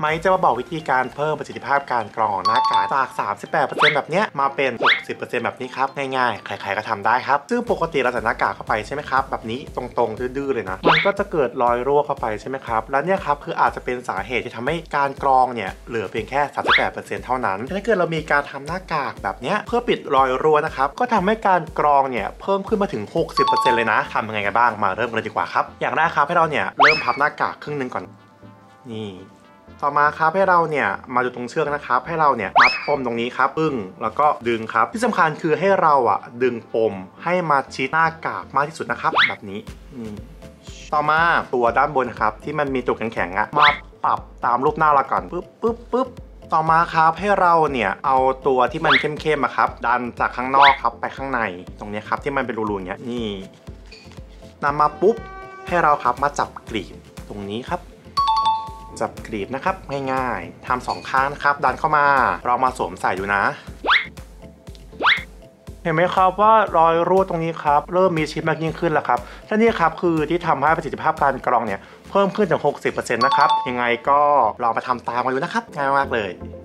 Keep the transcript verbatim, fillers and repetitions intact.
ไม้จะมาบอกวิธีการเพิ่มประสิทธิภาพการกรองของหน้ากากจาก สามสิบแปดเปอร์เซ็นต์ แบบนี้มาเป็น หกสิบเปอร์เซ็นต์ แบบนี้ครับง่ายๆใครๆก็ทำได้ครับซึ่งปกติเราใส่หน้ากากเข้าไปใช่ไหมครับแบบนี้ตรงๆดื้อๆเลยนะมันก็จะเกิดรอยรั่วเข้าไปใช่ไหมครับแล้วเนี่ยครับคืออาจจะเป็นสาเหตุที่ทำให้การกรองเนี่ยเหลือเพียงแค่ สามสิบแปดเปอร์เซ็นต์ เท่านั้นถ้าเกิดเรามีการทำหน้ากากแบบนี้เพื่อปิดรอยรั่วนะครับก็ทำให้การกรองเนี่ยเพิ่มขึ้นมาถึง หกสิบเปอร์เซ็นต์ เลยนะทำยังไงกันบ้างมาเริ่มกันเลยดีกว่าครับอย่างแรกครับให้เราเนี่ยเริ่มพับหน้ากากครึ่งนึงก่อนนี่ต่อมาครับให้เราเนี่ยมาดูตรงเชือกนะครับให้เราเนี่ยมัดปมตรงนี้ครับปึ้งแล้วก็ดึงครับที่สำคัญคือให้เราอ่ะดึงปมให้มาชิดหน้ากากมากที่สุดนะครับแบบนี้ต่อมาตัวด้านบนนะครับที่มันมีตัวแข็งๆอ่ะมาปรับตามรูปหน้าเราก่อนปึ๊บปึ๊บปึ๊บต่อมาครับให้เราเนี่ยเอาตัวที่มันเข้มๆอะครับดันจากข้างนอกครับไปข้างในตรงนี้ครับที่มันเป็นรูๆอย่างเงี้ยนี่นำมาปุ๊บให้เราครับมาจับกลีบตรงนี้ครับจับกลีบนะครับง่ายๆทำสองข้างนะครับดันเข้ามาเรามาสวมใส่ดูนะเห็นไหมครับว่ารอยรั่วตรงนี้ครับเริ่มมีชิดมากยิ่งขึ้นแล้วครับและนี่ครับคือที่ทำให้ประสิทธิภาพการกรองเนี่ยเพิ่มขึ้นถึง หกสิบเปอร์เซ็นต์ นะครับยังไงก็ลองมาทำตามกันดูนะครับง่ายมากเลย